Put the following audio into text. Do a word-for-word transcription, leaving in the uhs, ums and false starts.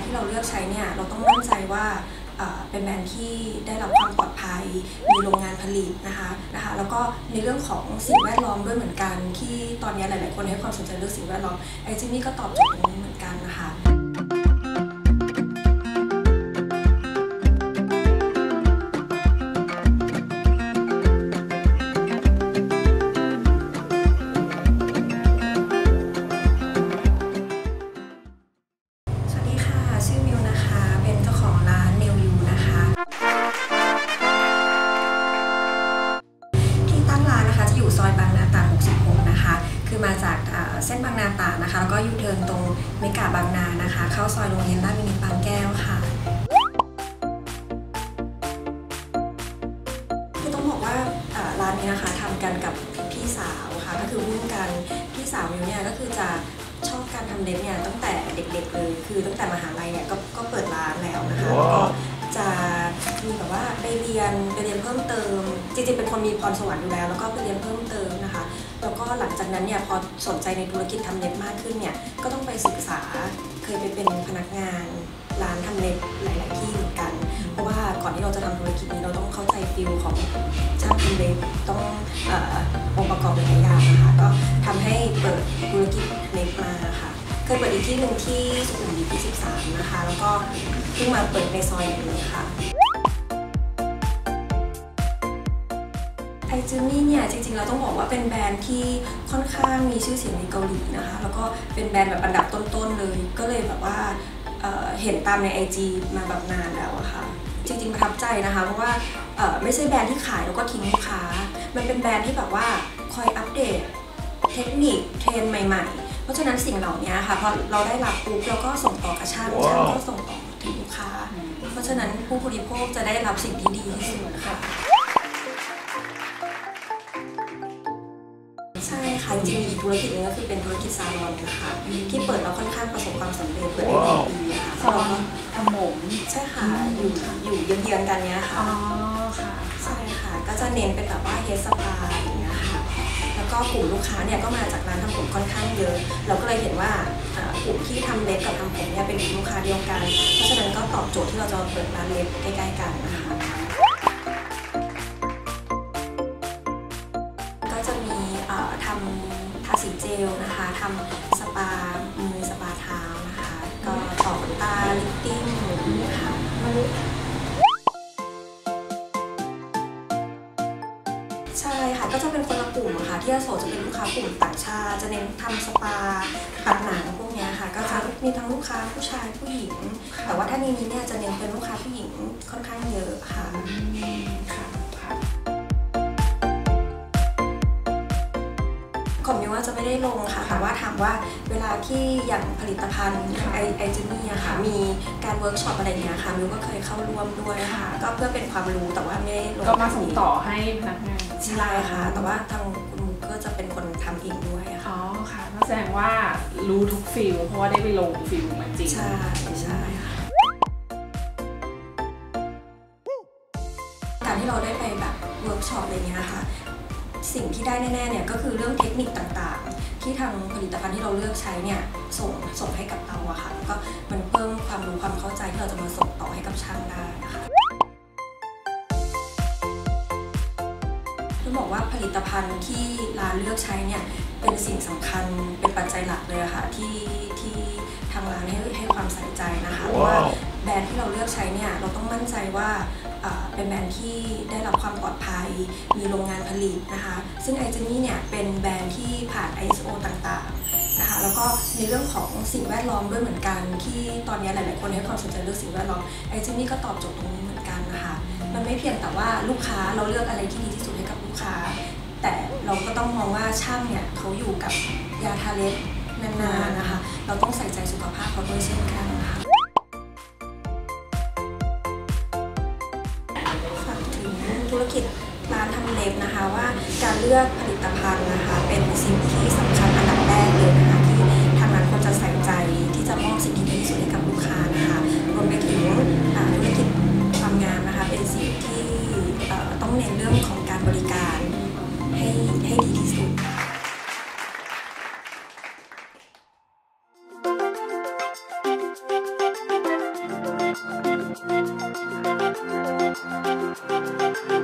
ที่เราเลือกใช้เนี่ยเราต้องมั่นใจว่าเป็นแบรนด์ที่ได้รับความปลอดภัยมีโรงงานผลิตนะคะนะคะแล้วก็ในเรื่องของสิ่งแวดล้อมด้วยเหมือนกันที่ตอนนี้หลายๆคนให้ความสนใจเรื่องสิ่งแวดล้อมไอจิมี่ก็ตอบโจทย์ตรงนี้เหมือนกันนะคะมาจากเส้นบางนาตราดนะคะแล้วก็ยูเทิร์นตรงเมกาบางนานะคะเข้าซอยโรงเรียนราชวินิตบางแก้วค่ะคือต้องบอกว่าร้านนี้นะคะทำกันกับพี่สาวค่ะก็คือหุ้นกันพี่สาวมิวเนี่ยก็คือจะชอบการทำเล็บเนี่ยตั้งแต่เด็กๆเลยคือตั้งแต่มหาลัยเนี่ยก็ก็เปิดร้านแล้วนะคะแล้วก็จะมีแบบว่าไปเรียนไปเรียนเพิ่มเติมจริงๆเป็นคนมีพรสวรรค์อยู่แล้วแล้วก็ไปเรียนเพิ่มเติมนะคะแล้วก็หลังจากนั้นเนี่ยพอสนใจในธุรกิจทำเล็บมากขึ้นเนี่ยก็ต้องไปศึกษาเคยไปเป็นพนักงานร้านทำเล็บหลายๆที่เหมือนกันเพราะว่าก่อนที่เราจะทำธุรกิจนี้เราต้องเข้าใจฟิลของช่างทำเล็บต้ององค์ประกอบหลายอย่างนะคะก็ทำให้เปิดธุรกิจเล็บมาค่ะเคยเปิดอีกที่หนึ่งที่สุขุมวิทที่สิบสามนะคะแล้วก็เพิ่งมาเปิดในซอยนี้ค่ะไอจิมี่เนี่ยจริงๆเราต้องบอกว่าเป็นแบรนด์ที่ค่อนข้างมีชื่อเสียงในเกาหลีนะคะแล้วก็เป็นแบรนด์แบบอันดับต้นๆเลยก็เลยแบบว่า เ, เห็นตามใน ไอ จี มาแบบนานแล้วอะค่ะจริงๆประทับใจนะคะเพราะว่าไม่ใช่แบรนด์ที่ขายแล้วก็ทิ้งลูกค้ามันเป็นแบรนด์ที่แบบว่าคอยอัปเดตเทคนิคเทรนด์ใหม่ๆเพราะฉะนั้นสิ่งเหล่านี้ค่ะพอเราได้รับปุ๊บเราก็ส่งต่อกระช่างช่างก็ส่งต่อถึงลูกค้าเพราะฉะนั้นผู้บริโภคจะได้รับสิ่งที่ดีที่สุดค่ะใช่ค่ะจริงๆอีกธุรกิจนึงก็คือเป็นธุรกิจซาลอนนะคะที่เปิดแล้วค่อนข้างประสบความสำเร็จเปิดได้หนึ่งปีค่ะซาลอนทำผมใช่ค่ะอยู่อยู่เยื้องๆกันเนี้ยค่ะอ๋อค่ะใช่ค่ะก็จะเน้นเป็นแบบว่าเฮดสปาอย่างเงี้ยค่ะแล้วก็กลุ่มลูกค้าเนี่ยก็มาจากร้านทำผมค่อนข้างเยอะเราก็เลยเห็นว่ากลุ่มที่ทำเล็บกับทำผมเนี่ยเป็นกลุ่มลูกค้าเดียวกันเพราะฉะนั้นก็ตอบโจทย์ที่เราจะเปิดร้านเล็บใกล้ๆกันนะคะทำทาสีเจลนะคะทำสปามือสปาเท้านะคะก็ต่อขนตาลิปติ้งค่ะใช่ค่ะก็จะเป็นคนละกลุ่มค่ะที่อโศกจะเป็นลูกค้ากลุ่มต่างชาติจะเน้นทำสปาปัดหนังพวกนี้ค่ะก็จะมีทั้งลูกค้าผู้ชายผู้หญิงแต่ว่าถ้าในนี้เนี่ยจะเน้นเป็นลูกค้าผู้หญิงค่อนข้างเยอะค่ะของมิวว่าจะไม่ได้ลงค่ะแต่ว่าถามว่าเวลาที่อย่างผลิตภัณฑ์ไอไอจิมี่อะค่ะมีการเวิร์กช็อปอะไรเงี้ยค่ะมิวก็เคยเข้าร่วมด้วยค่ะก็เพื่อเป็นความรู้แต่ว่าไม่ได้ลงก็มาส่งต่อให้พนักงานใช่ค่ะแต่ว่าทางคุณมุกก็จะเป็นคนทำเองด้วยค่ะอ๋อค่ะแสดงว่ารู้ทุกฟิลเพราะว่าได้ไปลงฟิลมาจริงใช่ใช่ค่ะการที่เราได้ไปแบบเวิร์กช็อปอะไรเงี้ยค่ะสิ่งที่ได้แน่ๆเนี่ยก็คือเรื่องเทคนิคต่างๆที่ทางผลิตภัณฑ์ที่เราเลือกใช้เนี่ยส่งส่งให้กับเราอะค่ะก็มันเพิ่มความรู้ความเข้าใจที่เราจะมาส่งต่อให้กับช่างได้นะคะต้องบอกว่าผลิตภัณฑ์ที่ร้านเลือกใช้เนี่ยเป็นสิ่งสำคัญเป็นปัจจัยหลักเลยค่ะที่ที่ทางร้านให้ให้ความใส่ใจนะคะเพราะว่าแบรนด์ที่เราเลือกใช้เนี่ยเราต้องมั่นใจว่าเป็นแบรนด์ที่ได้รับความปลอดภัยมีโรงงานผลิตนะคะซึ่งไอจิมี่เนี่ยเป็นแบรนด์ที่ผ่าน ไอ เอส โอ ต่างๆนะคะแล้วก็ในเรื่องของสิ่งแวดล้อมด้วยเหมือนกันที่ตอนนี้หลายๆคนให้ความสนใจเรื่องสิ่งแวดล้อมไอจิมี่ก็ตอบโจทย์ตรงนี้เหมือนกันนะคะมันไม่เพียงแต่ว่าลูกค้าเราเลือกอะไรที่ดีที่สุดให้กับลูกค้าแต่เราก็ต้องมองว่าช่างเนี่ยเขาอยู่กับยาทาเล็บนานๆนะคะเราต้องใส่ใจสุขภาพเขาด้วยเช่นกันนะคะธุรกิจร้านทำเล็บนะคะว่าการเลือกผลิตภัณฑ์นะคะเป็นสิ่งที่สำคัญอันดับแรกเลยนะคะที่ทางร้านควรจะใส่ใจที่จะมอบสิ่งที่ดีที่สุดให้กับลูกค้านะคะรวมไปถึงธุรกิจความงามนะคะเป็นสิ่งที่ต้องเน้นเรื่องของการบริการให้ให้ดีที่สุดค่ะ